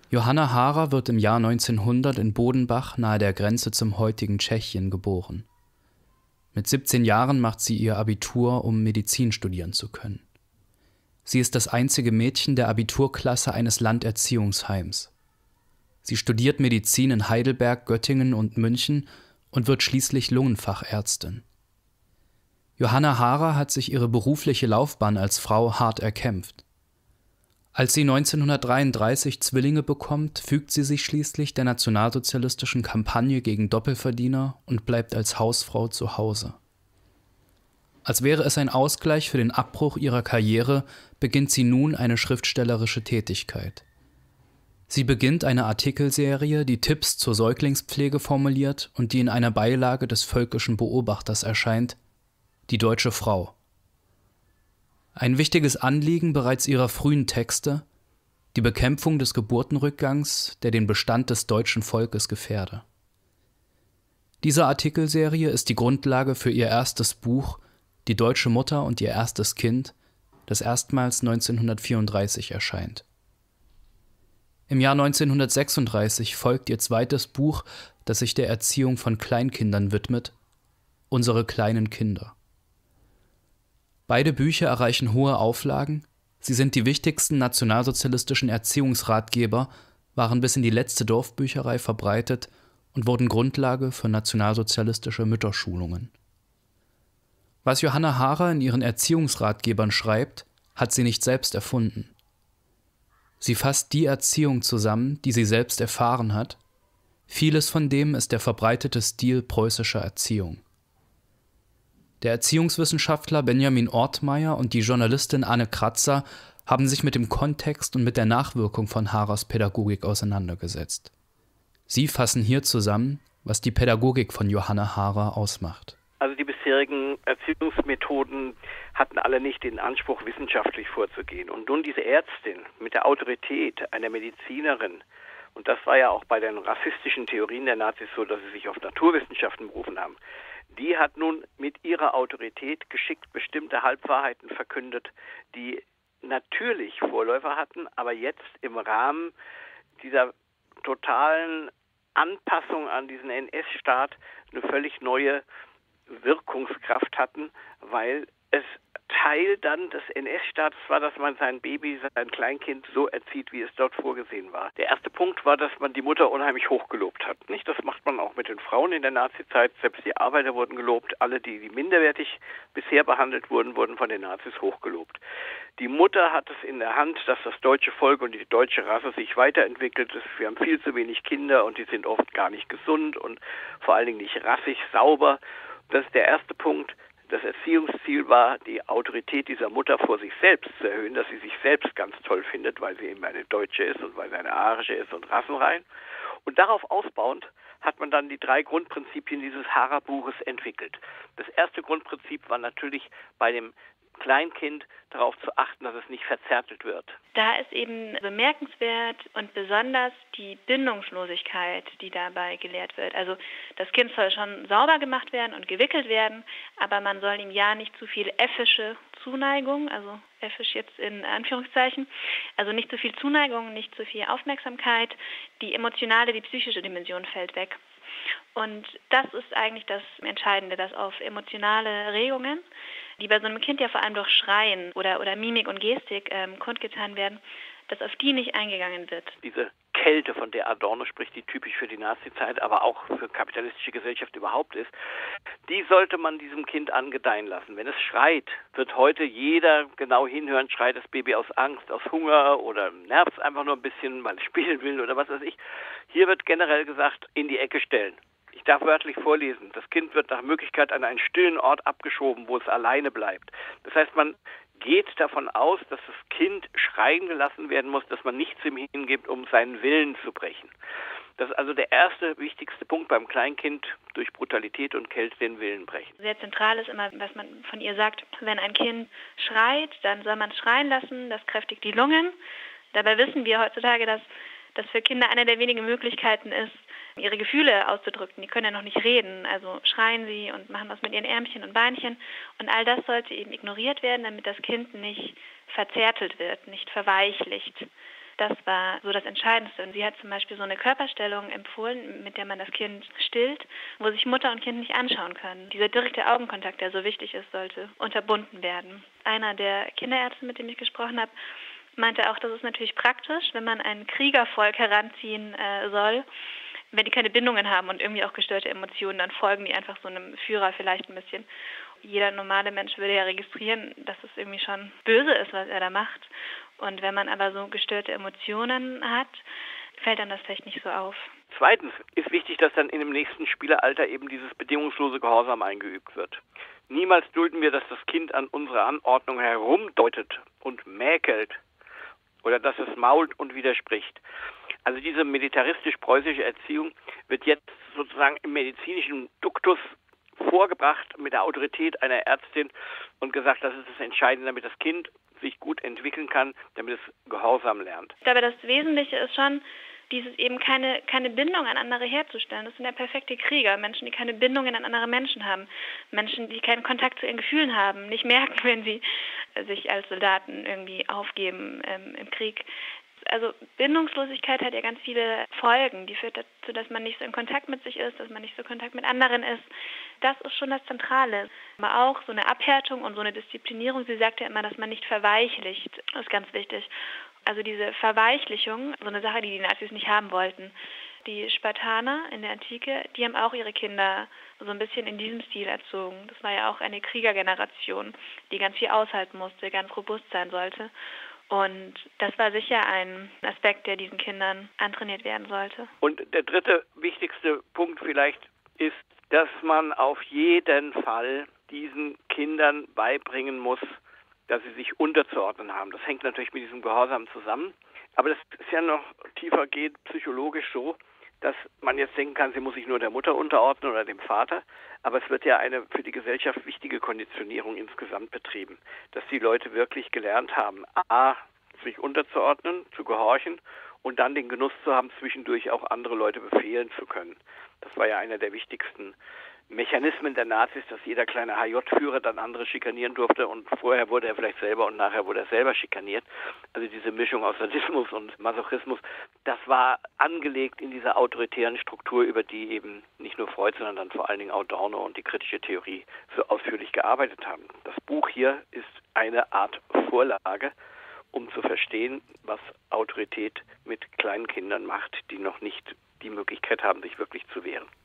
Johanna Hara wird im Jahr 1900 in Bodenbach nahe der Grenze zum heutigen Tschechien geboren. Mit 17 Jahren macht sie ihr Abitur, um Medizin studieren zu können. Sie ist das einzige Mädchen der Abiturklasse eines Landerziehungsheims. Sie studiert Medizin in Heidelberg, Göttingen und München und wird schließlich Lungenfachärztin. Johanna Hara hat sich ihre berufliche Laufbahn als Frau hart erkämpft. Als sie 1933 Zwillinge bekommt, fügt sie sich schließlich der nationalsozialistischen Kampagne gegen Doppelverdiener und bleibt als Hausfrau zu Hause. Als wäre es ein Ausgleich für den Abbruch ihrer Karriere, beginnt sie nun eine schriftstellerische Tätigkeit. Sie beginnt eine Artikelserie, die Tipps zur Säuglingspflege formuliert und die in einer Beilage des Völkischen Beobachters erscheint: Die deutsche Frau. Ein wichtiges Anliegen bereits ihrer frühen Texte: die Bekämpfung des Geburtenrückgangs, der den Bestand des deutschen Volkes gefährde. Diese Artikelserie ist die Grundlage für ihr erstes Buch Die deutsche Mutter und ihr erstes Kind, das erstmals 1934 erscheint. Im Jahr 1936 folgt ihr zweites Buch, das sich der Erziehung von Kleinkindern widmet: Unsere kleinen Kinder. Beide Bücher erreichen hohe Auflagen, sie sind die wichtigsten nationalsozialistischen Erziehungsratgeber, waren bis in die letzte Dorfbücherei verbreitet und wurden Grundlage für nationalsozialistische Mütterschulungen. Was Johanna Hara in ihren Erziehungsratgebern schreibt, hat sie nicht selbst erfunden. Sie fasst die Erziehung zusammen, die sie selbst erfahren hat. Vieles von dem ist der verbreitete Stil preußischer Erziehung. Der Erziehungswissenschaftler Benjamin Ortmeier und die Journalistin Anne Kratzer haben sich mit dem Kontext und mit der Nachwirkung von Haras Pädagogik auseinandergesetzt. Sie fassen hier zusammen, was die Pädagogik von Johanna Hara ausmacht. Also die bisherigen Erziehungsmethoden hatten alle nicht den Anspruch, wissenschaftlich vorzugehen. Und nun diese Ärztin mit der Autorität einer Medizinerin, und das war ja auch bei den rassistischen Theorien der Nazis so, dass sie sich auf Naturwissenschaften berufen haben, die hat nun mit ihrer Autorität geschickt bestimmte Halbwahrheiten verkündet, die natürlich Vorläufer hatten, aber jetzt im Rahmen dieser totalen Anpassung an diesen NS-Staat eine völlig neue Wirkungskraft hatten, weil es Teil dann des NS-Staates war, dass man sein Baby, sein Kleinkind so erzieht, wie es dort vorgesehen war. Der erste Punkt war, dass man die Mutter unheimlich hochgelobt hat. Nicht? Das macht man auch mit den Frauen in der Nazizeit. Selbst die Arbeiter wurden gelobt. Alle, die minderwertig bisher behandelt wurden, wurden von den Nazis hochgelobt. Die Mutter hat es in der Hand, dass das deutsche Volk und die deutsche Rasse sich weiterentwickelt. Wir haben viel zu wenig Kinder und die sind oft gar nicht gesund und vor allen Dingen nicht rassig sauber. Das ist der erste Punkt. Das Erziehungsziel war, die Autorität dieser Mutter vor sich selbst zu erhöhen, dass sie sich selbst ganz toll findet, weil sie eben eine Deutsche ist und weil sie eine Arische ist und rassenrein. Und darauf ausbauend hat man dann die 3 Grundprinzipien dieses Hara-Buches entwickelt. Das erste Grundprinzip war natürlich bei dem Kleinkind darauf zu achten, dass es nicht verzärtelt wird. Da ist eben bemerkenswert und besonders die Bindungslosigkeit, die dabei gelehrt wird. Also das Kind soll schon sauber gemacht werden und gewickelt werden, aber man soll ihm ja nicht zu viel äffische Zuneigung, also äffisch jetzt in Anführungszeichen, also nicht zu viel Zuneigung, nicht zu viel Aufmerksamkeit. Die emotionale, die psychische Dimension fällt weg. Und das ist eigentlich das Entscheidende, dass auf emotionale Regungen, die bei so einem Kind ja vor allem durch Schreien oder Mimik und Gestik kundgetan werden, dass auf die nicht eingegangen wird. Diese Kälte, von der Adorno spricht, die typisch für die Nazizeit, aber auch für kapitalistische Gesellschaft überhaupt ist, die sollte man diesem Kind angedeihen lassen. Wenn es schreit, wird heute jeder genau hinhören, schreit das Baby aus Angst, aus Hunger oder nervt es einfach nur ein bisschen, weil es spielen will oder was weiß ich. Hier wird generell gesagt, in die Ecke stellen. Ich darf wörtlich vorlesen. Das Kind wird nach Möglichkeit an einen stillen Ort abgeschoben, wo es alleine bleibt. Das heißt, man geht davon aus, dass das Kind schreien gelassen werden muss, dass man nichts ihm hingibt, um seinen Willen zu brechen. Das ist also der erste, wichtigste Punkt beim Kleinkind, durch Brutalität und Kälte den Willen brechen. Sehr zentral ist immer, was man von ihr sagt, wenn ein Kind schreit, dann soll man es schreien lassen, das kräftigt die Lungen. Dabei wissen wir heutzutage, dass das für Kinder eine der wenigen Möglichkeiten ist, ihre Gefühle auszudrücken. Die können ja noch nicht reden, also schreien sie und machen was mit ihren Ärmchen und Beinchen. Und all das sollte eben ignoriert werden, damit das Kind nicht verzärtelt wird, nicht verweichlicht. Das war so das Entscheidendste. Und sie hat zum Beispiel so eine Körperstellung empfohlen, mit der man das Kind stillt, wo sich Mutter und Kind nicht anschauen können. Dieser direkte Augenkontakt, der so wichtig ist, sollte unterbunden werden. Einer der Kinderärzte, mit dem ich gesprochen habe, meinte auch, das ist natürlich praktisch, wenn man ein Kriegervolk heranziehen soll. Wenn die keine Bindungen haben und irgendwie auch gestörte Emotionen, dann folgen die einfach so einem Führer vielleicht ein bisschen. Jeder normale Mensch würde ja registrieren, dass es irgendwie schon böse ist, was er da macht. Und wenn man aber so gestörte Emotionen hat, fällt dann das vielleicht nicht so auf. Zweitens ist wichtig, dass dann in dem nächsten Spieleralter eben dieses bedingungslose Gehorsam eingeübt wird. Niemals dulden wir, dass das Kind an unserer Anordnung herumdeutet und mäkelt oder dass es mault und widerspricht. Also diese militaristisch-preußische Erziehung wird jetzt sozusagen im medizinischen Duktus vorgebracht mit der Autorität einer Ärztin und gesagt, das ist das Entscheidende, damit das Kind sich gut entwickeln kann, damit es Gehorsam lernt. Ich glaube, das Wesentliche ist schon, dieses eben keine Bindung an andere herzustellen. Das sind ja perfekte Krieger, Menschen, die keine Bindungen an andere Menschen haben, Menschen, die keinen Kontakt zu ihren Gefühlen haben, nicht merken, wenn sie sich als Soldaten irgendwie aufgeben im Krieg. Also Bindungslosigkeit hat ja ganz viele Folgen. Die führt dazu, dass man nicht so in Kontakt mit sich ist, dass man nicht so in Kontakt mit anderen ist. Das ist schon das Zentrale. Aber auch so eine Abhärtung und so eine Disziplinierung. Sie sagt ja immer, dass man nicht verweichlicht. Das ist ganz wichtig. Also diese Verweichlichung, so eine Sache, die die Nazis nicht haben wollten. Die Spartaner in der Antike, die haben auch ihre Kinder so ein bisschen in diesem Stil erzogen. Das war ja auch eine Kriegergeneration, die ganz viel aushalten musste, ganz robust sein sollte. Und das war sicher ein Aspekt, der diesen Kindern antrainiert werden sollte. Und der dritte wichtigste Punkt vielleicht ist, dass man auf jeden Fall diesen Kindern beibringen muss, dass sie sich unterzuordnen haben. Das hängt natürlich mit diesem Gehorsam zusammen. Aber das ist ja noch tiefer geht, psychologisch so, dass man jetzt denken kann, sie muss sich nur der Mutter unterordnen oder dem Vater. Aber es wird ja eine für die Gesellschaft wichtige Konditionierung insgesamt betrieben, dass die Leute wirklich gelernt haben, a, sich unterzuordnen, zu gehorchen und dann den Genuss zu haben, zwischendurch auch andere Leute befehlen zu können. Das war ja einer der wichtigsten Mechanismen der Nazis, dass jeder kleine HJ-Führer dann andere schikanieren durfte und vorher wurde er vielleicht selber und nachher wurde er selber schikaniert. Also diese Mischung aus Sadismus und Masochismus, das war angelegt in dieser autoritären Struktur, über die eben nicht nur Freud, sondern dann vor allen Dingen auch Adorno und die kritische Theorie so ausführlich gearbeitet haben. Das Buch hier ist eine Art Vorlage, um zu verstehen, was Autorität mit kleinen Kindern macht, die noch nicht die Möglichkeit haben, sich wirklich zu wehren.